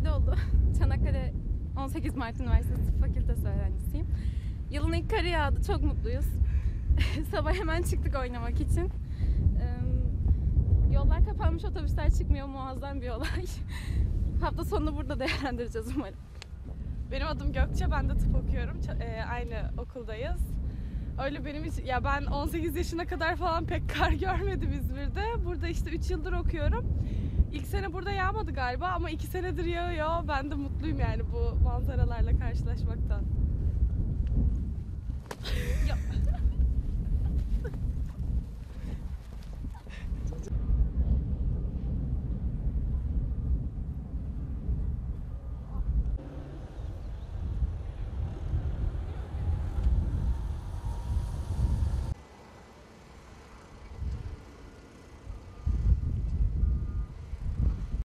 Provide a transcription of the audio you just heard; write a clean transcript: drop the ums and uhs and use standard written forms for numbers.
Ferdoğlu. Çanakkale 18 Mart Üniversitesi Tıp Fakültesi öğrencisiyim. Yılın ilk karı yağdı. Çok mutluyuz. Sabah hemen çıktık oynamak için. Yollar kapanmış, otobüsler çıkmıyor. Muazzam bir olay. Hafta sonunu burada değerlendireceğiz umarım. Benim adım Gökçe, ben de tıp okuyorum. Aynı okuldayız. Öyle benim için, ya ben 18 yaşına kadar falan pek kar görmedim İzmir'de. Burada işte 3 yıldır okuyorum. İlk sene burada yağmadı galiba ama 2 senedir yağıyor. Ben de mutluyum yani bu manzaralarla karşılaşmaktan.